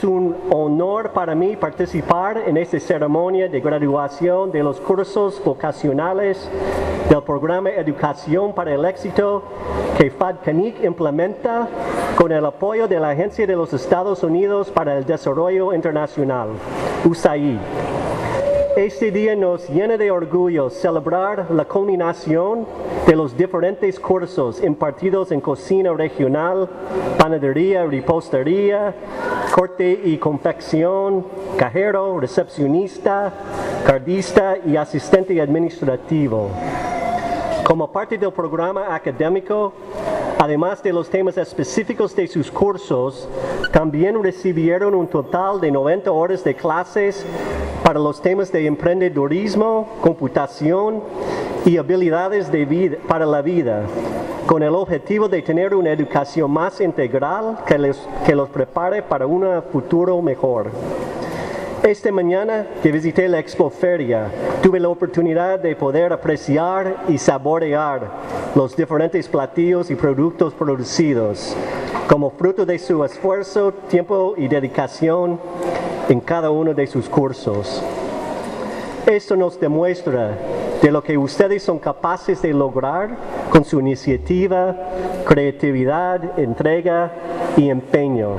Es un honor para mí participar en esta ceremonia de graduación de los cursos vocacionales del programa Educación para el Éxito que FADCANIC implementa con el apoyo de la Agencia de los Estados Unidos para el Desarrollo Internacional, USAID. Este día nos llena de orgullo celebrar la culminación de los diferentes cursos impartidos en cocina regional, panadería, repostería, corte y confección, cajero, recepcionista, cardista y asistente administrativo. Como parte del programa académico, además de los temas específicos de sus cursos, también recibieron un total de 90 horas de clases para los temas de emprendedurismo, computación y habilidades para la vida, con el objetivo de tener una educación más integral que los prepare para un futuro mejor. Esta mañana que visité la Expoferia, tuve la oportunidad de poder apreciar y saborear los diferentes platillos y productos producidos, como fruto de su esfuerzo, tiempo y dedicación en cada uno de sus cursos. Esto nos demuestra de lo que ustedes son capaces de lograr con su iniciativa, creatividad, entrega y empeño.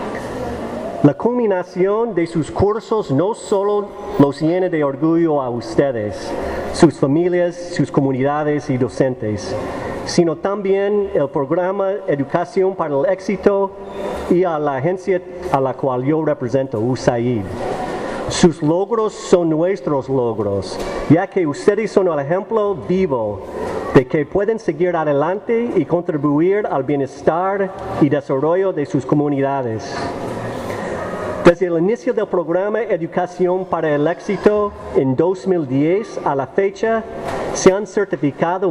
La culminación de sus cursos no solo los llena de orgullo a ustedes, sus familias, sus comunidades y docentes, sino también el programa Educación para el Éxito y a la agencia a la cual yo represento, USAID. Sus logros son nuestros logros, ya que ustedes son el ejemplo vivo de que pueden seguir adelante y contribuir al bienestar y desarrollo de sus comunidades. Desde el inicio del programa Educación para el Éxito en 2010 a la fecha, se han certificado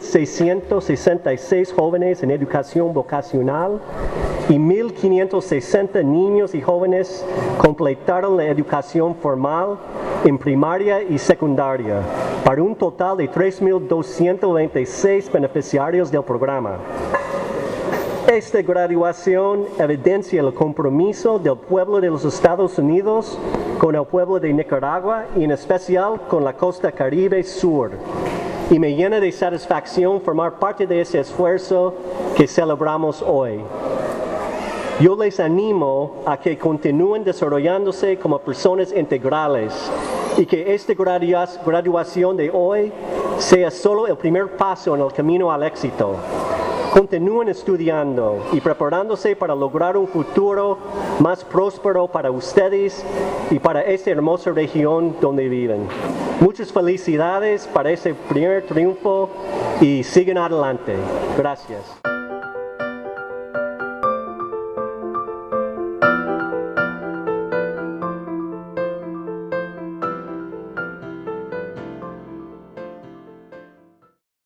1,666 jóvenes en educación vocacional y 1,560 niños y jóvenes completaron la educación formal en primaria y secundaria, para un total de 3,226 beneficiarios del programa. Esta graduación evidencia el compromiso del pueblo de los Estados Unidos con el pueblo de Nicaragua y en especial con la costa Caribe Sur. Y me llena de satisfacción formar parte de ese esfuerzo que celebramos hoy. Yo les animo a que continúen desarrollándose como personas integrales y que esta graduación de hoy sea solo el primer paso en el camino al éxito. Continúen estudiando y preparándose para lograr un futuro más próspero para ustedes y para esta hermosa región donde viven. Muchas felicidades para ese primer triunfo y sigan adelante. Gracias.